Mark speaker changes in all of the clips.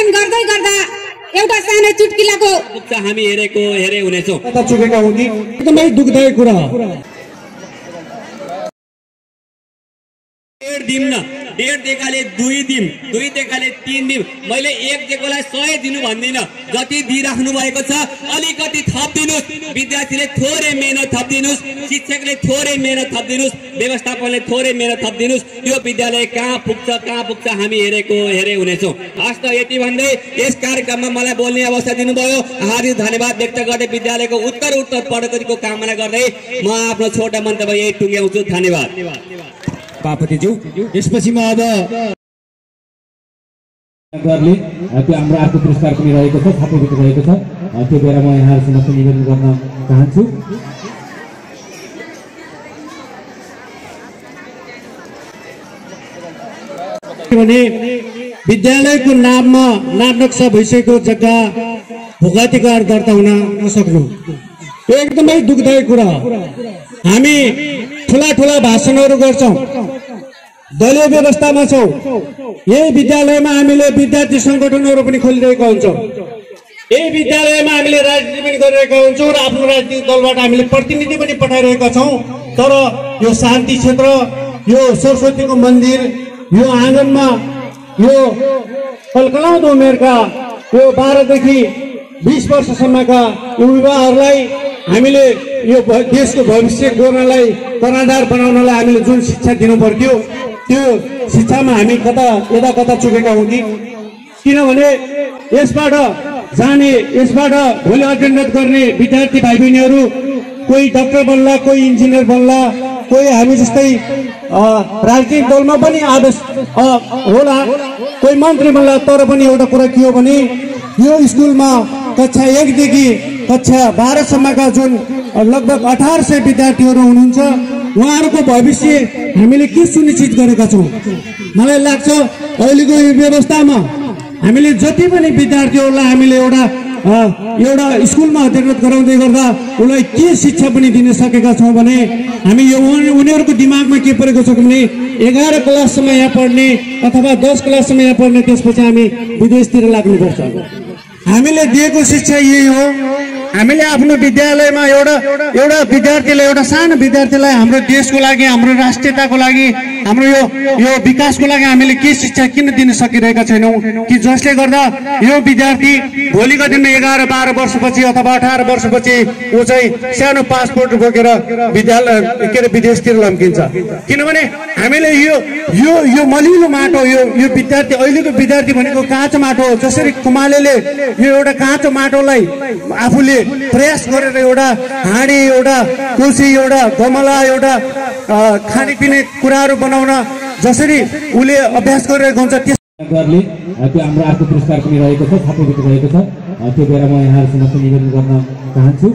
Speaker 1: अध्ययन गर्दै गर्दा एउटा सानो चुटकिलाको हामी हेरे हुनेछौँ।
Speaker 2: चुकेका हुन् एकदमै दुःखदायी कुरा हो।
Speaker 3: डेढ देखाले 2 दिन, 2 देखाले 3 दिन, मैले 1 देखालाई 100 दिनु भन्दिनँ। जति दिइराख्नु भएको छ अलिकति थप दिनुस्, विद्यार्थीले थोरै मेहनत थप दिनुस्, शिक्षकले थोरै मेहनत थप दिनुस्, व्यवस्थापनले थोरै मेहनत थप दिनुस्। यो विद्यालय कहाँ पुग्छ हामी हेरे हुनेछौँ। हस् त यति भन्दै यस कार्यक्रममा मलाई बोल्ने अवस्था दिनुभयो। हार्दिक धन्यवाद व्यक्त गर्दै विद्यालयको उत्तर प्रगतिको कामना गर्दै म आफ्नो छोटा मन्तव्य यही टुङ्ग्याउँछु। धन्यवाद।
Speaker 2: सभापतिज्यू, यसपछि म अब
Speaker 4: हाम्रो अर्को पुरस्कार पनि रहेको छ, छात्रवृत्ति रहेको छ। त्यो बेला म यहाँहरूसँग निवेदन गर्न चाहन्छु।
Speaker 2: भने विद्यालयको नाममा नामनक्सा भइसकेको जग्गा भूगतिकार दर्ता हुन नसक्नु एकदमै दुःखदायी कुरा हो। हामी ठुला भाषणहरू गर्छौँ, दलीय व्यवस्थामा छौँ। यही विद्यालयमा हामीले विद्यार्थी संगठनहरू पनि खोलिरहेका हुन्छौँ। यही विद्यालयमा हामीले राजनीति पनि गरिरहेका हुन्छौँ र आफ्नो राजनीतिक दलबाट हामीले प्रतिनिधि पनि पठाइरहेका छौँ। तर यो शान्ति क्षेत्र, यो सरस्वतीको मन्दिर, यो आँगनमा यो कलकलाउँदो उमेरका यो 12 देखि 20 वर्षसम्मका युवाहरूलाई हामीले यो देशको भविष्य गोर्नलाई कर्णधार बनाउनलाई हामीले जुन शिक्षा दिनु पर्थ्यो त्यो शिक्षामा हामी कता चुकेका हौँ कि। किनभने यसबाट जाने, यसबाट भोलि अध्ययन गर्ने विद्यार्थी भाइ बहिनीहरू कोही डाक्टर बन्ला, कोही इन्जिनियर बन्ला, कोही हामी जस्तै राजनीतिक दलमा पनि आदेश होला, कोही मन्त्री बन्ला। तर पनि एउटा कुरा के हो भने यो स्कुलमा कक्षा 1 देखि कक्षा 12 सम्मका जुन लगभग 1800 विद्यार्थीहरू हुनुहुन्छ, उहाँहरूको भविष्य हामीले के सुनिश्चित गरेका छौँ? मलाई लाग्छ अहिलेको यो व्यवस्थामा हामीले जति पनि विद्यार्थीहरूलाई हामीले एउटा स्कुलमा अध्ययन गराउँदै गर्दा उसलाई के शिक्षा पनि दिन सकेका छौँ भने हामी यो उनीहरूको दिमागमा के परेको छ भने 11 क्लाससम्म यहाँ पढ्ने अथवा 10 क्लाससम्म यहाँ पढ्ने, त्यसपछि हामी विदेशतिर लाग्नुपर्छ। हामीले दिएको शिक्षा यही हो। हामीले आफ्नो विद्यालयमा एउटा विद्यार्थीलाई, एउटा सानो विद्यार्थीलाई हाम्रो देशको लागि, हाम्रो राष्ट्रियताको लागि, हाम्रो यो विकासको लागि हामीले के शिक्षा किन दिन सकिरहेका छैनौँ कि जसले गर्दा यो विद्यार्थी भोलिको दिनमा 11-12 वर्षपछि अथवा 18 वर्षपछि ऊ चाहिँ सानो पासपोर्ट बोकेर विदेशतिर लम्किन्छ। किनभने हामीले यो मलिलो माटो, यो विद्यार्थी, अहिलेको विद्यार्थी भनेको काँचो माटो हो। जसरी कुमालेले यो एउटा काँचो माटोलाई आफूले प्रयास गरेर एउटा हाँडी, एउटा कोसी, एउटा गमला, एउटा खानेपिने कुराहरू बनाउन जसरी उसले अभ्यास गरिरहेको हुन्छ त्यो
Speaker 4: हाम्रो अर्को पुरस्कार पनि रहेको छ, छात्रवृत्ति रहेको छ। त्यो बेला म यहाँहरूसँग निवेदन गर्न चाहन्छु।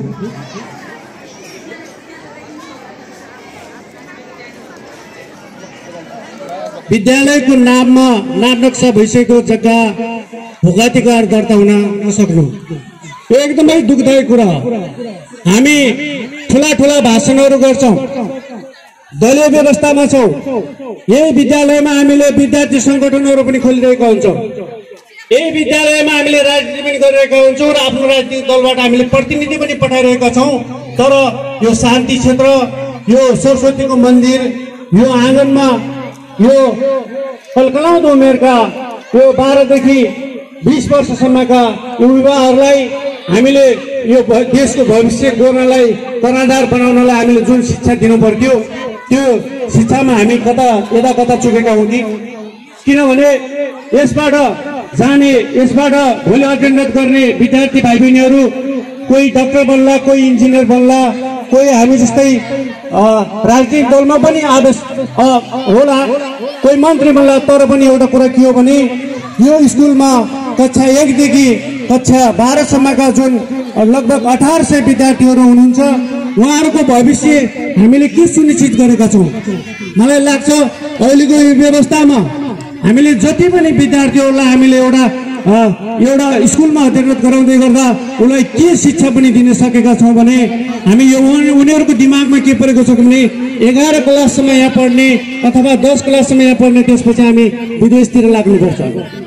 Speaker 2: विद्यालयको नाममा नामनक्सा भइसकेको जग्गा भूगतिकार दर्ता हुन नसक्नु एकदमै दुःखदायी कुरा हो। हामी ठुला भाषणहरू गर्छौँ, दलीय व्यवस्थामा छौँ। यही विद्यालयमा हामीले विद्यार्थी संगठनहरू पनि खोलिरहेका हुन्छौँ। यही विद्यालयमा हामीले राजनीति पनि गरिरहेका हुन्छौँ र आफ्नो राजनीतिक दलबाट हामीले प्रतिनिधि पनि पठाइरहेका छौँ। तर यो शान्ति क्षेत्र, यो सरस्वतीको मन्दिर, यो आँगनमा यो कलकलाउँदो उमेरका यो 12 देखि 20 वर्षसम्मका युवाहरूलाई हामीले यो देशको भविष्य गोर्नलाई कर्णधार बनाउनलाई हामीले जुन शिक्षा दिनु पर्थ्यो त्यो शिक्षामा हामी कता चुकेका हौँ कि। किनभने यसबाट जाने, यसबाट भोलि अध्ययन गर्ने विद्यार्थी भाइ बहिनीहरू कोही डाक्टर बन्ला, कोही इन्जिनियर बन्ला, कोही हामी जस्तै राजनीतिक दलमा पनि आदेश होला, कोही मन्त्री बन्ला। तर पनि एउटा कुरा के हो भने यो स्कुलमा कक्षा 1 देखि कक्षा 12 सम्मका जुन लगभग 1800 विद्यार्थीहरू हुनुहुन्छ, उहाँहरूको भविष्य हामीले के सुनिश्चित गरेका छौँ? मलाई लाग्छ अहिलेको यो व्यवस्थामा हामीले जति पनि विद्यार्थीहरूलाई हामीले एउटा स्कुलमा अध्ययन गराउँदै गर्दा उसलाई के शिक्षा पनि दिन सकेका छौँ भने हामी यो उनीहरूको दिमागमा के परेको छ भने 11 क्लाससम्म यहाँ पढ्ने अथवा 10 क्लाससम्म यहाँ पढ्ने, त्यसपछि हामी विदेशतिर लाग्नुपर्छ।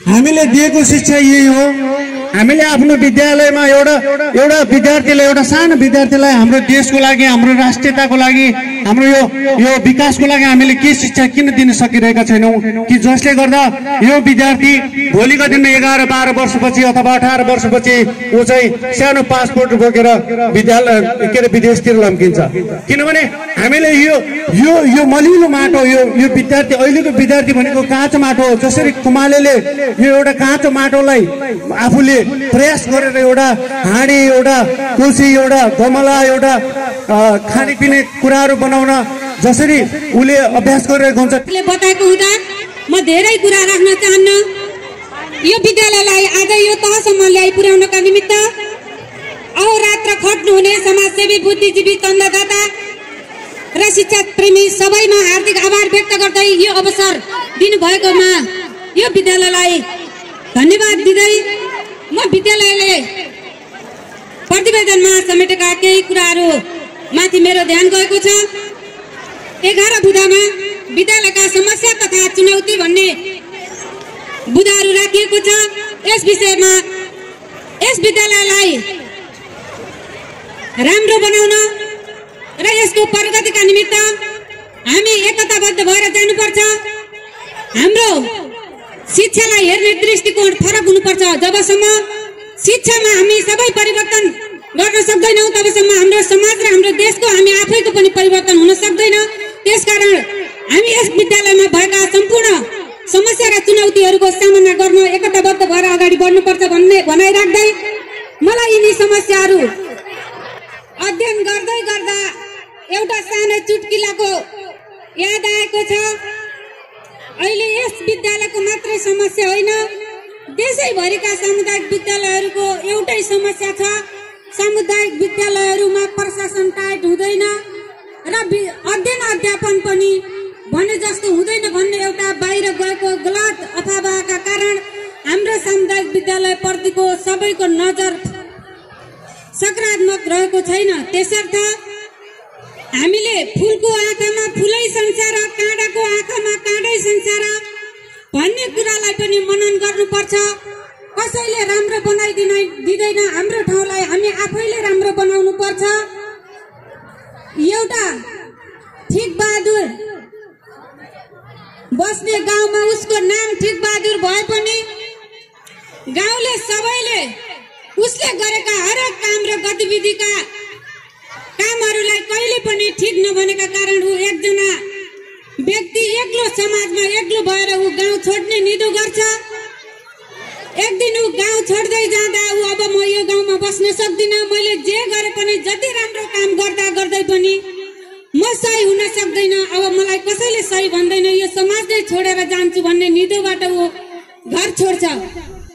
Speaker 2: हामीले दिएको शिक्षा यही हो। हामीले आफ्नो विद्यालयमा एउटा विद्यार्थीलाई, एउटा सानो विद्यार्थीलाई हाम्रो देशको लागि, हाम्रो राष्ट्रियताको लागि, हाम्रो यो विकासको लागि हामीले के शिक्षा किन दिन सकिरहेका छैनौँ कि जसले गर्दा यो विद्यार्थी भोलिको दिनमा 11-12 वर्षपछि अथवा 18 वर्षपछि ऊ चाहिँ सानो पासपोर्ट बोकेर विद्यालय के अरे विदेशतिर लम्किन्छ। किनभने हामीले यो मलिलो माटो, यो विद्यार्थी, अहिलेको विद्यार्थी भनेको काँचो माटो हो। जसरी कुमालेले यो एउटा काँचो माटोलाई आफूले प्रयास गरेर एउटा हाँडी, एउटा तुलसी, एउटा गमला, एउटा खानेपिने कुराहरू बनाउन जसरी उसले अभ्यास गरिरहेको हुन्छ।
Speaker 1: बताएको हुँदा म धेरै कुरा राख्न चाहन्न। यो विद्यालयलाई आज यो तहसम्म ल्याइ पुर्याउनका निमित्त अहोरात्र खट्नुहुने समाजसेवी, बुद्धिजीवी, चन्दादाता र शिक्षा प्रेमी सबैमा हार्दिक आभार व्यक्त गर्दै यो अवसर दिनुभएकोमा यो विद्यालयलाई धन्यवाद दिँदै म विद्यालयले प्रतिवेदनमा समेटेका केही कुराहरू माथि मेरो ध्यान गएको छ। 11 बुँदामा विद्यालयका समस्या तथा चुनौती भन्ने बुँदाहरू राखिएको छ। यस विषयमा यस विद्यालयलाई राम्रो बनाउन र यसको प्रगतिका निमित्त हामी एकताबद्ध भएर जानुपर्छ। हाम्रो शिक्षालाई हेर्ने दृष्टिकोण फरक हुनुपर्छ। जबसम्म शिक्षामा हामी सबै परिवर्तन गर्न सक्दैनौँ तबसम्म हाम्रो समाज र हाम्रो देशको, हामी आफैको पनि परिवर्तन हुन सक्दैन। त्यसकारण हामी यस विद्यालयमा भएका सम्पूर्ण समस्या र चुनौतीहरूको सामना गर्न एकताबद्ध भएर अगाडि बढ्नुपर्छ भन्ने भनाइ राख्दै मलाई यिनी समस्याहरू अध्ययन गर्दै गर्दा एउटा सानो चुटकिलाको याद आएको छ। अहिले यस विद्यालयको मात्रै समस्या होइन, देशैभरिका सामुदायिक विद्यालयहरूको एउटै समस्या छ। सामुदायिक विद्यालयहरूमा प्रशासन टाइट हुँदैन र अध्ययन अध्यापन पनि भने जस्तो हुँदैन भन्ने एउटा बाहिर गएको गलत अफवाहका कारण हाम्रो सामुदायिक विद्यालय प्रतिको सबैको नजर सकारात्मक रहेको छैन। त्यसर्थ हामीले फुलको आँखामा फुलै संसार, काँडाको आँखामा काँडै संसार भन्ने कुरालाई पनि मनन गर्नुपर्छ। कसैले राम्रो दिँदैन, हाम्रो ठाउँलाई हामी आफैले राम्रो बनाउनु पर्छ। एउटा ठिक बहादुर बस्ने गाउँमा उसको नाम ठिक बहादुर भए पनि गाउँले सबैले उसले गरेका हरेक काम र गतिविधिका कामहरूलाई कहिले पनि ठिक नभनेका कारण ऊ एकजना व्यक्ति एक्लो समाजमा एक्लो भएर ऊ गाउँ छोड्ने निधो गर्छ। एक दिन ऊ गाउँ छोड्दै जाँदा ऊ अब म यो गाउँमा बस्न सक्दिनँ, मैले जे गरे पनि, जति राम्रो काम गर्दा गर्दै पनि म सही हुन सक्दैन, अब मलाई कसैले सही भन्दैन, यो समाज नै छोडेर जान्छु भन्ने निधोबाट ऊ घर छोड्छ।